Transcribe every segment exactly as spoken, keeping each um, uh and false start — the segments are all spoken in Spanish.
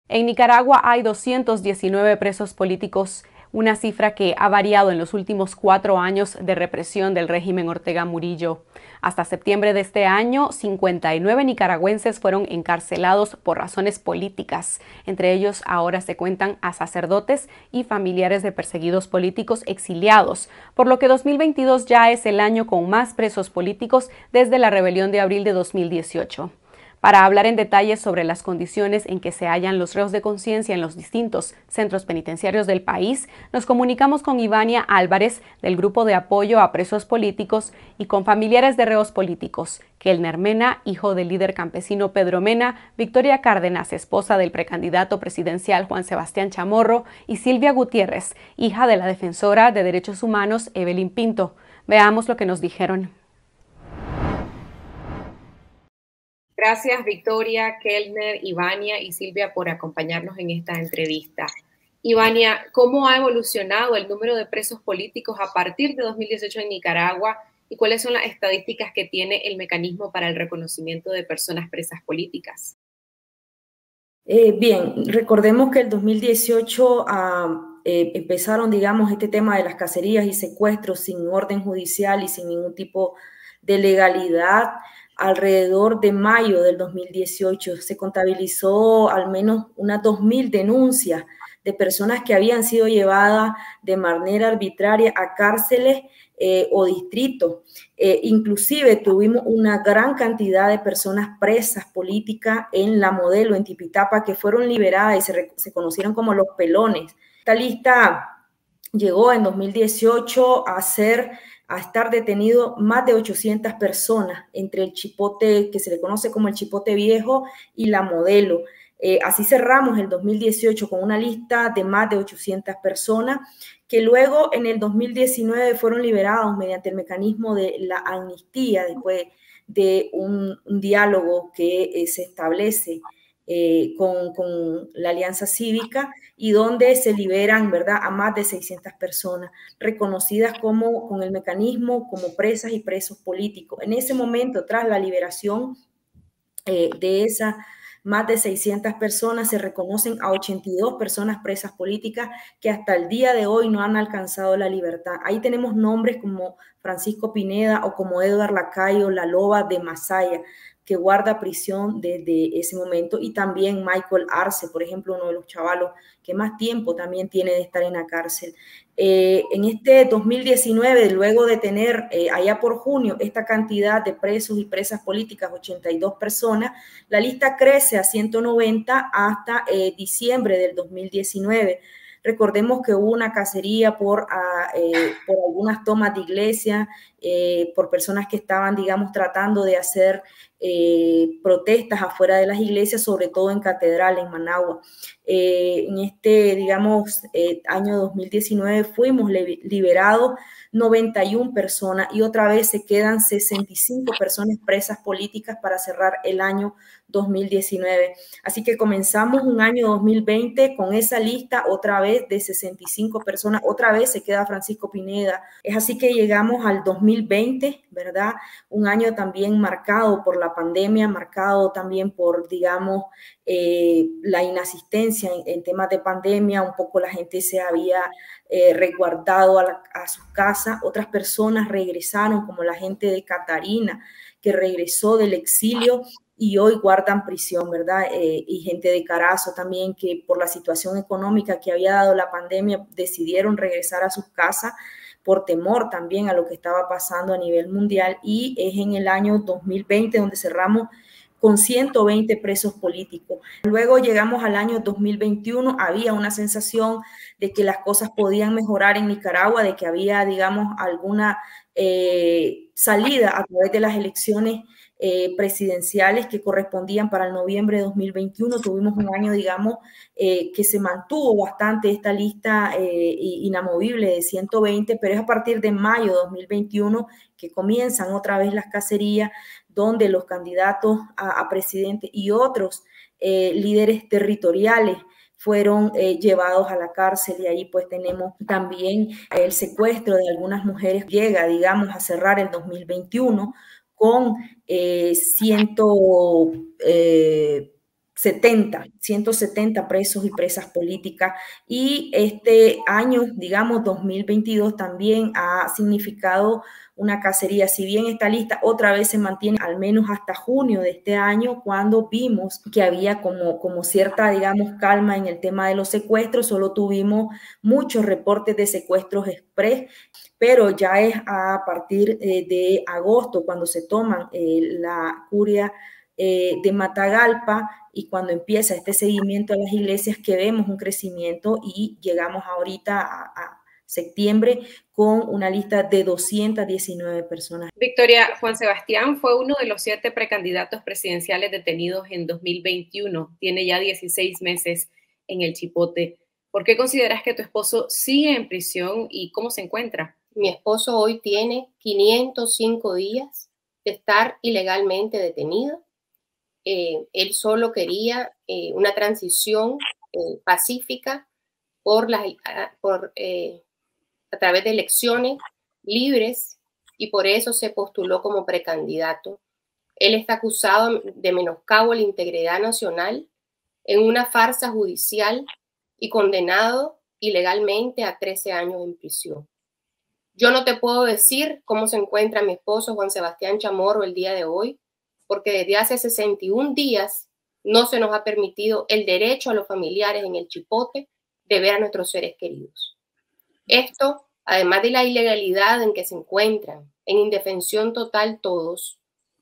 En Nicaragua hay doscientos diecinueve presos políticos, una cifra que ha variado en los últimos cuatro años de represión del régimen Ortega Murillo. Hasta septiembre de este año, cincuenta y nueve nicaragüenses fueron encarcelados por razones políticas. Entre ellos ahora se cuentan a sacerdotes y familiares de perseguidos políticos exiliados, por lo que dos mil veintidós ya es el año con más presos políticos desde la rebelión de abril de dos mil dieciocho. Para hablar en detalle sobre las condiciones en que se hallan los reos de conciencia en los distintos centros penitenciarios del país, nos comunicamos con Ivania Álvarez, del Grupo de Apoyo a Presos Políticos, y con familiares de reos políticos, Kelner Mena, hijo del líder campesino Pedro Mena, Victoria Cárdenas, esposa del precandidato presidencial Juan Sebastián Chamorro, y Silvia Gutiérrez, hija de la defensora de derechos humanos Evelyn Pinto. Veamos lo que nos dijeron. Gracias, Victoria, Kelner, Ivania y Silvia por acompañarnos en esta entrevista. Ivania, ¿cómo ha evolucionado el número de presos políticos a partir de dos mil dieciocho en Nicaragua y cuáles son las estadísticas que tiene el mecanismo para el reconocimiento de personas presas políticas? Eh, bien, recordemos que el dos mil dieciocho uh, eh, empezaron, digamos, este tema de las cacerías y secuestros sin orden judicial y sin ningún tipo de legalidad. Alrededor de mayo del dos mil dieciocho se contabilizó al menos unas dos mil denuncias de personas que habían sido llevadas de manera arbitraria a cárceles eh, o distritos. Eh, inclusive tuvimos una gran cantidad de personas presas políticas en La Modelo, en Tipitapa, que fueron liberadas y se, se conocieron como los pelones. Esta lista llegó en dos mil dieciocho a ser a estar detenido más de ochocientas personas entre el Chipote, que se le conoce como el Chipote Viejo, y La Modelo. Eh, así cerramos el dos mil dieciocho con una lista de más de ochocientas personas que luego en el dos mil diecinueve fueron liberados mediante el mecanismo de la amnistía después de un, un diálogo que eh, se establece Eh, con, con la Alianza Cívica y donde se liberan, ¿verdad?, a más de seiscientas personas reconocidas como, con el mecanismo como presas y presos políticos. En ese momento, tras la liberación eh, de esas más de seiscientas personas, se reconocen a ochenta y dos personas presas políticas que hasta el día de hoy no han alcanzado la libertad. Ahí tenemos nombres como Francisco Pineda o como Edward Lacayo, la Loba de Masaya, que guarda prisión desde ese momento, y también Michael Arce, por ejemplo, uno de los chavalos que más tiempo también tiene de estar en la cárcel. Eh, en este dos mil diecinueve, luego de tener eh, allá por junio esta cantidad de presos y presas políticas, ochenta y dos personas, la lista crece a ciento noventa hasta eh, diciembre del dos mil diecinueve. Recordemos que hubo una cacería por, uh, eh, por algunas tomas de iglesia, eh, por personas que estaban, digamos, tratando de hacer eh, protestas afuera de las iglesias, sobre todo en Catedral, en Managua. Eh, en este, digamos, eh, año dos mil diecinueve fuimos liberados noventa y una personas y otra vez se quedan sesenta y cinco personas presas políticas para cerrar el año dos mil diecinueve. Así que comenzamos un año dos mil veinte con esa lista otra vez de sesenta y cinco personas, otra vez se queda Francisco Pineda. Es así que llegamos al dos mil veinte, ¿verdad? Un año también marcado por la pandemia, marcado también por, digamos, eh, la inasistencia en, en temas de pandemia. Un poco la gente se había eh, resguardado a, la, a sus casas, otras personas regresaron, como la gente de Catarina, que regresó del exilio y hoy guardan prisión, ¿verdad? Eh, y gente de Carazo también, que por la situación económica que había dado la pandemia decidieron regresar a sus casas por temor también a lo que estaba pasando a nivel mundial, y es en el año dos mil veinte donde cerramos con ciento veinte presos políticos. Luego llegamos al año dos mil veintiuno, había una sensación de que las cosas podían mejorar en Nicaragua, de que había, digamos, alguna eh, salida a través de las elecciones eh, presidenciales que correspondían para el noviembre de dos mil veintiuno. Tuvimos un año, digamos, eh, que se mantuvo bastante esta lista eh, inamovible de ciento veinte, pero es a partir de mayo de dos mil veintiuno que comienzan otra vez las cacerías, donde los candidatos a, a presidente y otros eh, líderes territoriales fueron eh, llevados a la cárcel, y ahí pues tenemos también el secuestro de algunas mujeres. Llega, digamos, a cerrar el dos mil veintiuno con eh, ciento, eh, setenta, ciento setenta presos y presas políticas, y este año, digamos, dos mil veintidós también ha significado una cacería. Si bien esta lista otra vez se mantiene al menos hasta junio de este año, cuando vimos que había como, como cierta, digamos, calma en el tema de los secuestros, solo tuvimos muchos reportes de secuestros express, pero ya es a partir eh, de agosto cuando se toman eh, la curia eh, de Matagalpa, y cuando empieza este seguimiento a las iglesias que vemos un crecimiento y llegamos ahorita a, a septiembre con una lista de doscientas diecinueve personas. Victoria, Juan Sebastián fue uno de los siete precandidatos presidenciales detenidos en dos mil veintiuno. Tiene ya dieciséis meses en el Chipote. ¿Por qué consideras que tu esposo sigue en prisión y cómo se encuentra? Mi esposo hoy tiene quinientos cinco días de estar ilegalmente detenido. Eh, él solo quería eh, una transición eh, pacífica por, la, por eh, a través de elecciones libres, y por eso se postuló como precandidato. Él está acusado de menoscabo a la integridad nacional en una farsa judicial y condenado ilegalmente a trece años en prisión. Yo no te puedo decir cómo se encuentra mi esposo Juan Sebastián Chamorro el día de hoy, porque desde hace sesenta y un días no se nos ha permitido el derecho a los familiares en el Chipote de ver a nuestros seres queridos. Esto, además de la ilegalidad en que se encuentran, en indefensión total todos,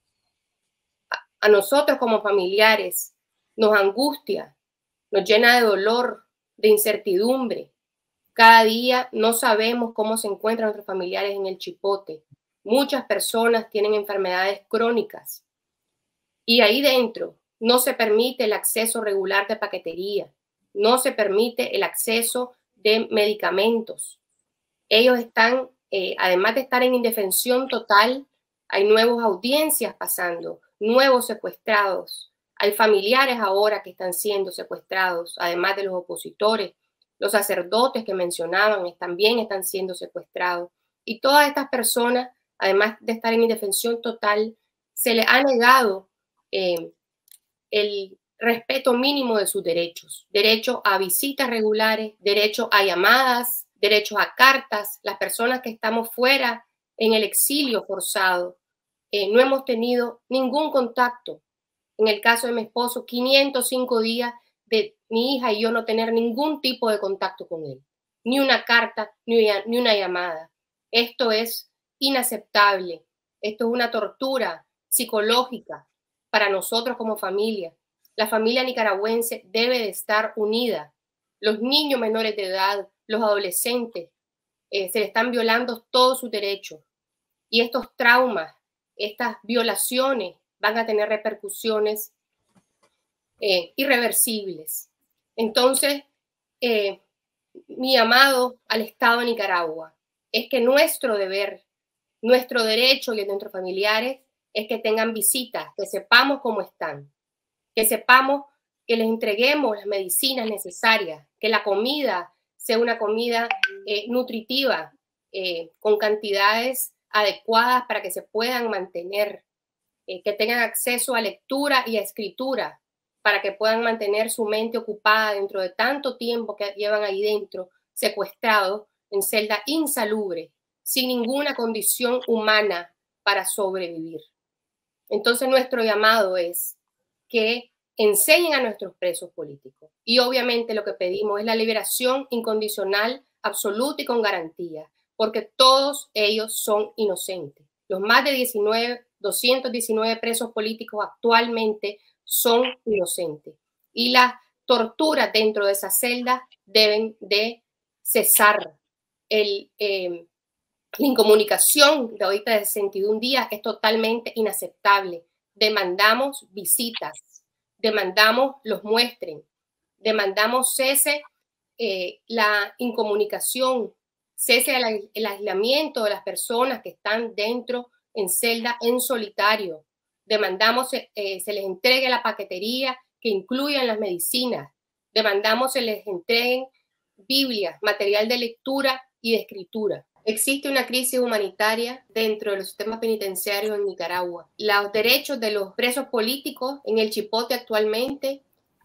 a, a nosotros como familiares nos angustia, nos llena de dolor, de incertidumbre. Cada día no sabemos cómo se encuentran nuestros familiares en el Chipote. Muchas personas tienen enfermedades crónicas y ahí dentro no se permite el acceso regular de paquetería, no se permite el acceso de medicamentos. Ellos están, eh, además de estar en indefensión total, hay nuevas audiencias pasando, nuevos secuestrados. Hay familiares ahora que están siendo secuestrados, además de los opositores. Los sacerdotes que mencionaban también están siendo secuestrados. Y todas estas personas, además de estar en indefensión total, se les ha negado eh, el respeto mínimo de sus derechos. Derecho a visitas regulares, derecho a llamadas, derechos a cartas. Las personas que estamos fuera en el exilio forzado, eh, no hemos tenido ningún contacto. En el caso de mi esposo, quinientos cinco días de mi hija y yo no tener ningún tipo de contacto con él, ni una carta, ni una, ni una llamada. Esto es inaceptable. Esto es una tortura psicológica para nosotros como familia. La familia nicaragüense debe de estar unida. Los niños menores de edad, los adolescentes, eh, se les están violando todos sus derechos. Y estos traumas, estas violaciones van a tener repercusiones eh, irreversibles. Entonces, eh, mi llamado al Estado de Nicaragua es que nuestro deber, nuestro derecho y el de nuestros familiares es que tengan visitas, que sepamos cómo están, que sepamos que les entreguemos las medicinas necesarias, que la comida sea una comida eh, nutritiva, eh, con cantidades adecuadas para que se puedan mantener, eh, que tengan acceso a lectura y a escritura, para que puedan mantener su mente ocupada dentro de tanto tiempo que llevan ahí dentro, secuestrados en celda insalubre, sin ninguna condición humana para sobrevivir. Entonces nuestro llamado es que enseñen a nuestros presos políticos. Y obviamente lo que pedimos es la liberación incondicional, absoluta y con garantía, porque todos ellos son inocentes. Los más de diecinueve, doscientos diecinueve presos políticos actualmente son inocentes. Y las torturas dentro de esa celda deben de cesar. El, eh, la incomunicación de ahorita de sesenta y un días es totalmente inaceptable. Demandamos visitas, demandamos los muestren, demandamos cese eh, la incomunicación, cese el, el aislamiento de las personas que están dentro en celda en solitario. Demandamos eh, se les entregue la paquetería que incluyan las medicinas. Demandamos se les entreguen Biblias, material de lectura y de escritura. Existe una crisis humanitaria dentro de los sistemas penitenciarios en Nicaragua. Los derechos de los presos políticos en el Chipote actualmente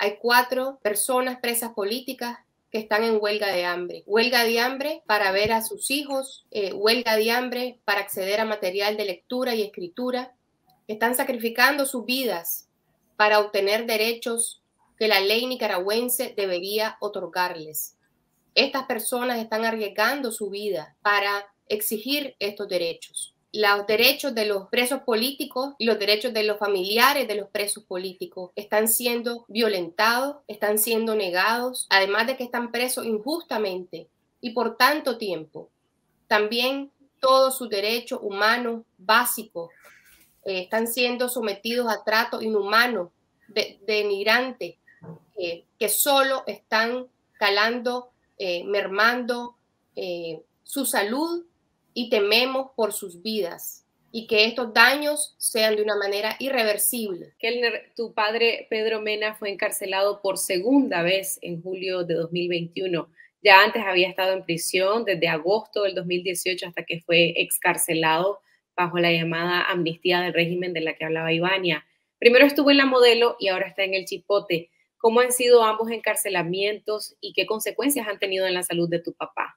hay cuatro personas presas políticas que están en huelga de hambre. Huelga de hambre para ver a sus hijos, eh, huelga de hambre para acceder a material de lectura y escritura. Están sacrificando sus vidas para obtener derechos que la ley nicaragüense debería otorgarles. Estas personas están arriesgando su vida para exigir estos derechos. Los derechos de los presos políticos y los derechos de los familiares de los presos políticos están siendo violentados, están siendo negados, además de que están presos injustamente y por tanto tiempo. También todos sus derechos humanos básicos eh, están siendo sometidos a trato inhumano, de, denigrantes, eh, que solo están calando, eh, mermando eh, su salud, y tememos por sus vidas y que estos daños sean de una manera irreversible. Kellner, tu padre Pedro Mena fue encarcelado por segunda vez en julio de dos mil veintiuno. Ya antes había estado en prisión desde agosto del dos mil dieciocho hasta que fue excarcelado bajo la llamada amnistía del régimen de la que hablaba Ivania. Primero estuvo en La Modelo y ahora está en el Chipote. ¿Cómo han sido ambos encarcelamientos y qué consecuencias han tenido en la salud de tu papá?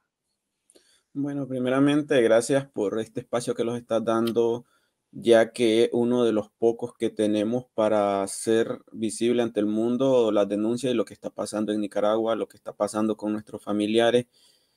Bueno, primeramente, gracias por este espacio que nos estás dando, ya que uno de los pocos que tenemos para ser visible ante el mundo las denuncias y lo que está pasando en Nicaragua, lo que está pasando con nuestros familiares,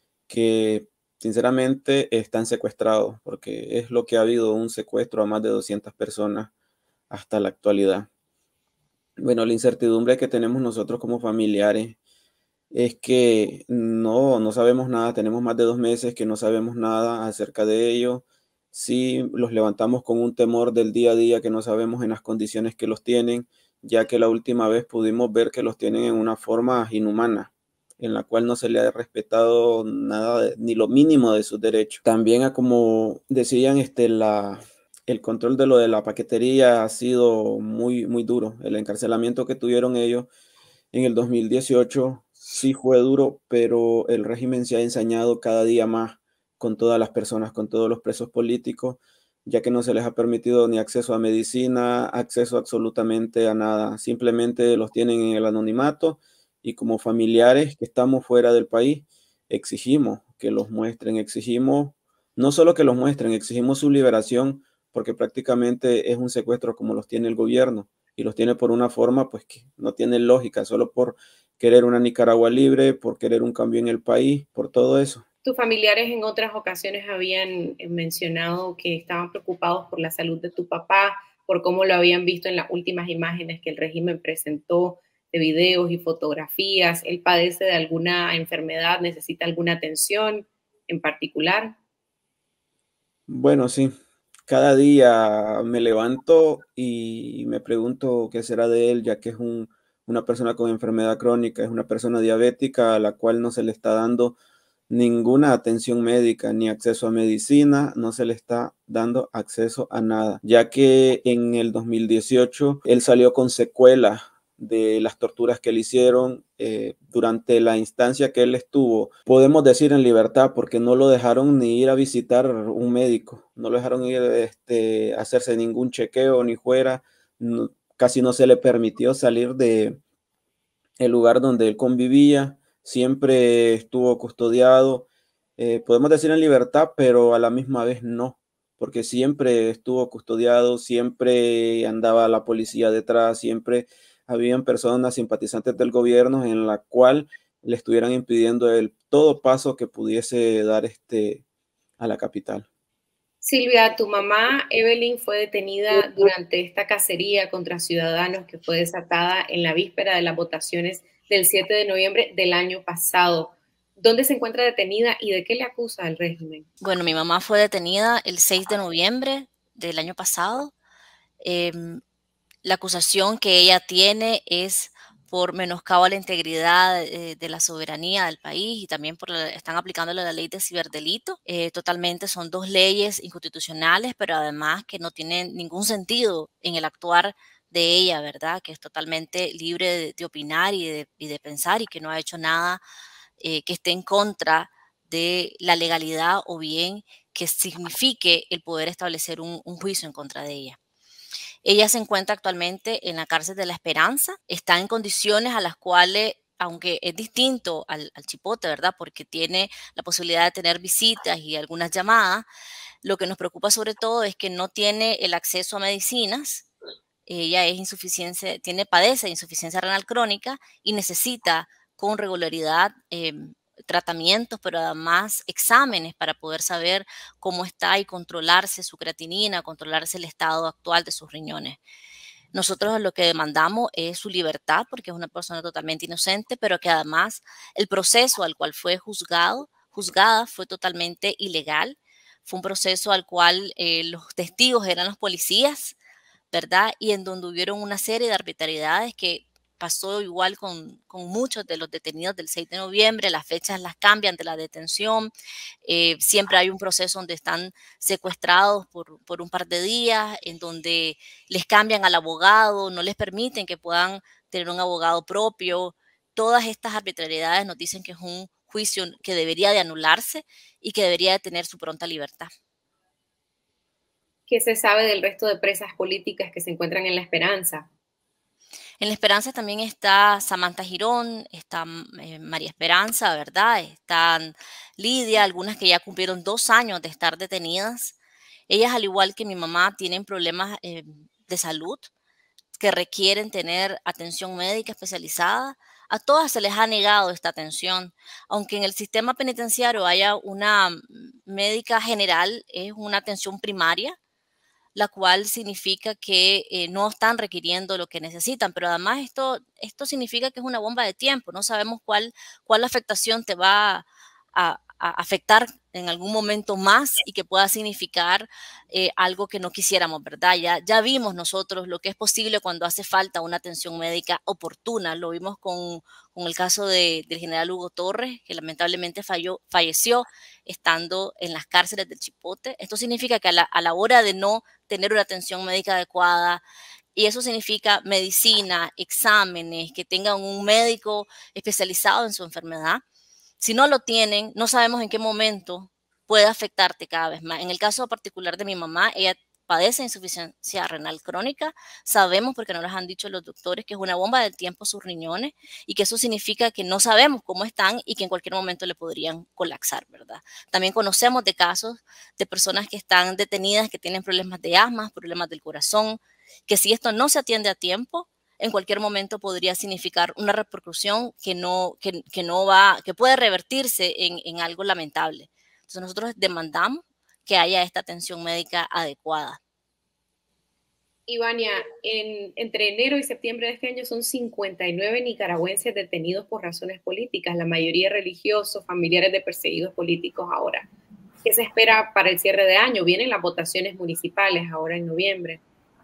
que sinceramente están secuestrados, porque es lo que ha habido, un secuestro a más de doscientas personas hasta la actualidad. Bueno, la incertidumbre que tenemos nosotros como familiares es que no, no sabemos nada, tenemos más de dos meses que no sabemos nada acerca de ello. Sí, los levantamos con un temor del día a día que no sabemos en las condiciones que los tienen, ya que la última vez pudimos ver que los tienen en una forma inhumana, en la cual no se le ha respetado nada, de, ni lo mínimo de sus derechos. También, como decían, este, la, el control de lo de la paquetería ha sido muy, muy duro. El encarcelamiento que tuvieron ellos en el dos mil dieciocho sí fue duro, pero el régimen se ha ensañado cada día más con todas las personas, con todos los presos políticos, ya que no se les ha permitido ni acceso a medicina, acceso absolutamente a nada. Simplemente los tienen en el anonimato y como familiares que estamos fuera del país, exigimos que los muestren, exigimos no solo que los muestren, exigimos su liberación, porque prácticamente es un secuestro como los tiene el gobierno. Y los tiene por una forma pues que no tiene lógica, solo por querer una Nicaragua libre, por querer un cambio en el país, por todo eso. Tus familiares en otras ocasiones habían mencionado que estaban preocupados por la salud de tu papá, por cómo lo habían visto en las últimas imágenes que el régimen presentó de videos y fotografías. ¿Él padece de alguna enfermedad, necesita alguna atención en particular? Bueno, sí. Cada día me levanto y me pregunto qué será de él, ya que es un, una persona con enfermedad crónica, es una persona diabética a la cual no se le está dando ninguna atención médica ni acceso a medicina, no se le está dando acceso a nada, ya que en el dos mil dieciocho él salió con secuelas de las torturas que le hicieron eh, durante la instancia que él estuvo, podemos decir en libertad, porque no lo dejaron ni ir a visitar un médico, no lo dejaron ir este, a hacerse ningún chequeo ni fuera, no, casi no se le permitió salir de el lugar donde él convivía, siempre estuvo custodiado, eh, podemos decir en libertad, pero a la misma vez no, porque siempre estuvo custodiado, siempre andaba la policía detrás, siempre habían personas simpatizantes del gobierno en la cual le estuvieran impidiendo el todo paso que pudiese dar este a la capital. Silvia, tu mamá Evelyn fue detenida durante esta cacería contra ciudadanos que fue desatada en la víspera de las votaciones del siete de noviembre del año pasado. ¿Dónde se encuentra detenida y de qué le acusa el régimen? Bueno, mi mamá fue detenida el seis de noviembre del año pasado. Eh, la acusación que ella tiene es por menoscabo a la integridad eh, de la soberanía del país y también por la, están aplicándole la ley de ciberdelito. Eh, totalmente son dos leyes inconstitucionales, pero además que no tienen ningún sentido en el actuar de ella, ¿verdad? Que es totalmente libre de, de opinar y de, y de pensar y que no ha hecho nada eh, que esté en contra de la legalidad o bien que signifique el poder establecer un, un juicio en contra de ella. Ella se encuentra actualmente en la cárcel de La Esperanza, está en condiciones a las cuales, aunque es distinto al, al Chipote, ¿verdad? Porque tiene la posibilidad de tener visitas y algunas llamadas, lo que nos preocupa sobre todo es que no tiene el acceso a medicinas. Ella es insuficiencia, tiene, padece de insuficiencia renal crónica y necesita con regularidad eh, tratamientos, pero además exámenes para poder saber cómo está y controlarse su creatinina, controlarse el estado actual de sus riñones. Nosotros lo que demandamos es su libertad, porque es una persona totalmente inocente, pero que además el proceso al cual fue juzgado, juzgada fue totalmente ilegal. Fue un proceso al cual eh, los testigos eran los policías, ¿verdad? Y en donde hubieron una serie de arbitrariedades que pasó igual con, con muchos de los detenidos del seis de noviembre, las fechas las cambian de la detención, eh, siempre hay un proceso donde están secuestrados por, por un par de días, en donde les cambian al abogado, no les permiten que puedan tener un abogado propio. Todas estas arbitrariedades nos dicen que es un juicio que debería de anularse y que debería de tener su pronta libertad. ¿Qué se sabe del resto de presas políticas que se encuentran en La Esperanza? En La Esperanza también está Samantha Girón, está eh, María Esperanza, ¿verdad? Están Lidia, algunas que ya cumplieron dos años de estar detenidas. Ellas, al igual que mi mamá, tienen problemas eh, de salud que requieren tener atención médica especializada. A todas se les ha negado esta atención. Aunque en el sistema penitenciario haya una médica general, es una atención primaria, la cual significa que eh, no están requiriendo lo que necesitan, pero además esto, esto significa que es una bomba de tiempo, no sabemos cuál, cuál afectación te va a, a afectar en algún momento más y que pueda significar eh, algo que no quisiéramos, ¿verdad? Ya, ya vimos nosotros lo que es posible cuando hace falta una atención médica oportuna, lo vimos con, con el caso de, del general Hugo Torres, que lamentablemente falló, falleció estando en las cárceles del Chipote. Esto significa que a la, a la hora de no tener una atención médica adecuada, y eso significa medicina, exámenes, que tengan un médico especializado en su enfermedad. Si no lo tienen, no sabemos en qué momento puede afectarte cada vez más. En el caso particular de mi mamá, ella padece de insuficiencia renal crónica. Sabemos, porque nos lo han dicho los doctores, que es una bomba del tiempo sus riñones y que eso significa que no sabemos cómo están y que en cualquier momento le podrían colapsar, ¿verdad? También conocemos de casos de personas que están detenidas, que tienen problemas de asma, problemas del corazón, que si esto no se atiende a tiempo, en cualquier momento podría significar una repercusión que no, que, que no va, que puede revertirse en, en algo lamentable. Entonces nosotros demandamos que haya esta atención médica adecuada. Ivania, en, entre enero y septiembre de este año son cincuenta y nueve nicaragüenses detenidos por razones políticas, la mayoría religiosos, familiares de perseguidos políticos ahora. ¿Qué se espera para el cierre de año? Vienen las votaciones municipales ahora en noviembre.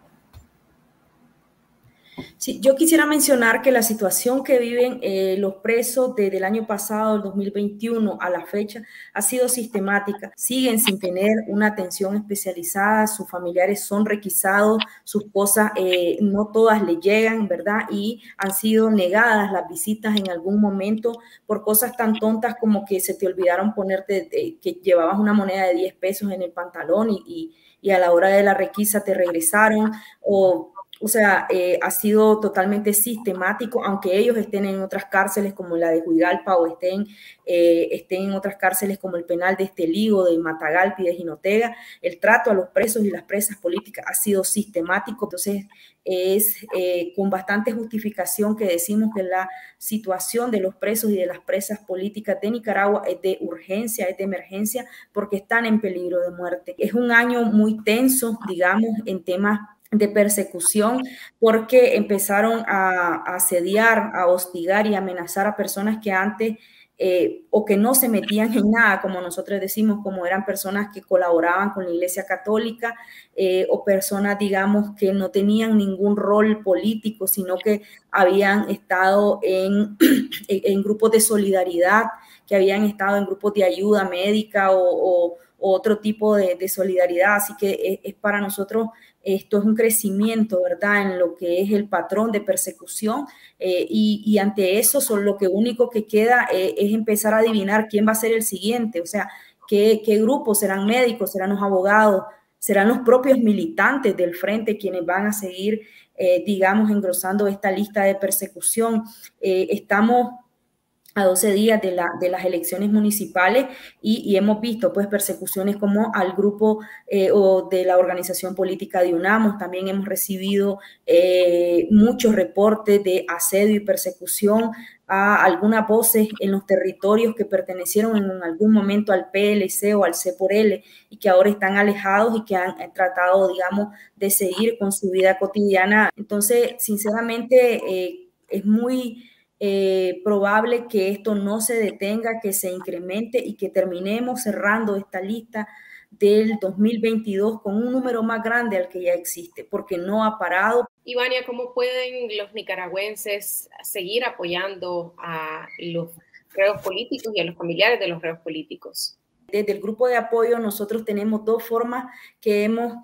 Sí, yo quisiera mencionar que la situación que viven eh, los presos desde el año pasado, el dos mil veintiuno, a la fecha, ha sido sistemática. Siguen sin tener una atención especializada, sus familiares son requisados, sus cosas eh, no todas le llegan, ¿verdad? Y han sido negadas las visitas en algún momento por cosas tan tontas como que se te olvidaron ponerte, eh, que llevabas una moneda de diez pesos en el pantalón y, y, y a la hora de la requisa te regresaron, o O sea, eh, ha sido totalmente sistemático, aunque ellos estén en otras cárceles como la de Juigalpa o estén, eh, estén en otras cárceles como el penal de Esteligo, de Matagalpa y de Jinotega, el trato a los presos y las presas políticas ha sido sistemático. Entonces, es eh, con bastante justificación que decimos que la situación de los presos y de las presas políticas de Nicaragua es de urgencia, es de emergencia, porque están en peligro de muerte. Es un año muy tenso, digamos, en temas de persecución, porque empezaron a, a asediar, a hostigar y amenazar a personas que antes eh, o que no se metían en nada, como nosotros decimos, como eran personas que colaboraban con la Iglesia Católica eh, o personas, digamos, que no tenían ningún rol político, sino que habían estado en, en grupos de solidaridad, que habían estado en grupos de ayuda médica o, o, o otro tipo de, de solidaridad. Así que es, es para nosotros esto es un crecimiento, ¿verdad?, en lo que es el patrón de persecución eh, y, y ante eso son lo que único que queda eh, es empezar a adivinar quién va a ser el siguiente, o sea, qué, qué grupos serán médicos, serán los abogados, serán los propios militantes del frente quienes van a seguir, eh, digamos, engrosando esta lista de persecución. Eh, estamos a doce días de, la, de las elecciones municipales y, y hemos visto pues persecuciones como al grupo eh, o de la organización política de UNAMOS. También hemos recibido eh, muchos reportes de asedio y persecución a algunas voces en los territorios que pertenecieron en algún momento al P L C o al C por L y que ahora están alejados y que han tratado, digamos, de seguir con su vida cotidiana. Entonces, sinceramente, eh, es muy Eh, probable que esto no se detenga, que se incremente y que terminemos cerrando esta lista del dos mil veintidós con un número más grande al que ya existe, porque no ha parado. Ivania, ¿cómo pueden los nicaragüenses seguir apoyando a los reos políticos y a los familiares de los reos políticos? Desde el grupo de apoyo nosotros tenemos dos formas que hemos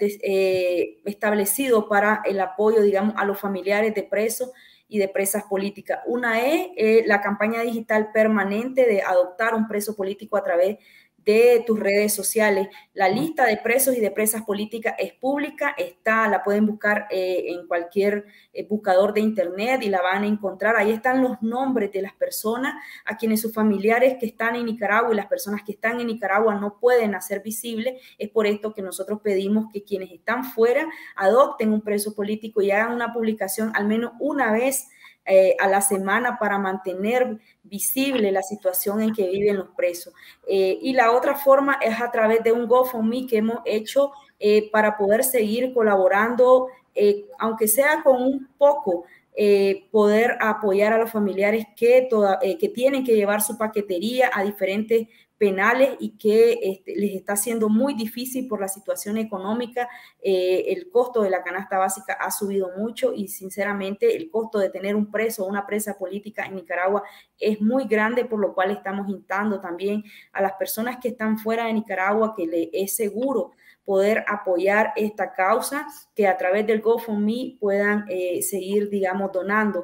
eh, establecido para el apoyo, digamos, a los familiares de presos y de presas políticas. Una es eh, la campaña digital permanente de adoptar un preso político a través de tus redes sociales. La lista de presos y de presas políticas es pública, está, la pueden buscar eh, en cualquier eh, buscador de internet y la van a encontrar. Ahí están los nombres de las personas a quienes sus familiares que están en Nicaragua y las personas que están en Nicaragua no pueden hacer visible. Es por esto que nosotros pedimos que quienes están fuera adopten un preso político y hagan una publicación al menos una vez Eh, a la semana para mantener visible la situación en que viven los presos. Eh, y la otra forma es a través de un GoFundMe que hemos hecho eh, para poder seguir colaborando, eh, aunque sea con un poco, eh, poder apoyar a los familiares que, toda, eh, que tienen que llevar su paquetería a diferentes penales y que este, les está siendo muy difícil por la situación económica. Eh, el costo de la canasta básica ha subido mucho y sinceramente el costo de tener un preso o una presa política en Nicaragua es muy grande, por lo cual estamos instando también a las personas que están fuera de Nicaragua que le es seguro poder apoyar esta causa, que a través del GoFundMe puedan eh, seguir, digamos, donando.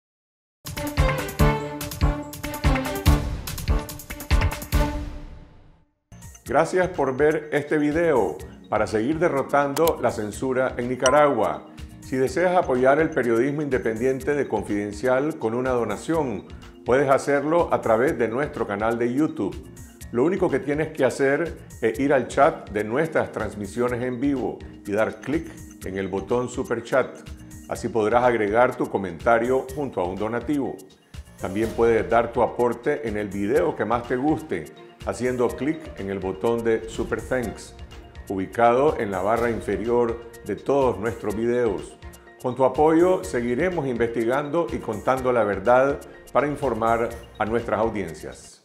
Gracias por ver este video para seguir derrotando la censura en Nicaragua. Si deseas apoyar el periodismo independiente de Confidencial con una donación, puedes hacerlo a través de nuestro canal de YouTube. Lo único que tienes que hacer es ir al chat de nuestras transmisiones en vivo y dar clic en el botón Super Chat. Así podrás agregar tu comentario junto a un donativo. También puedes dar tu aporte en el video que más te guste, haciendo clic en el botón de Super Thanks, ubicado en la barra inferior de todos nuestros videos. Con tu apoyo seguiremos investigando y contando la verdad para informar a nuestras audiencias.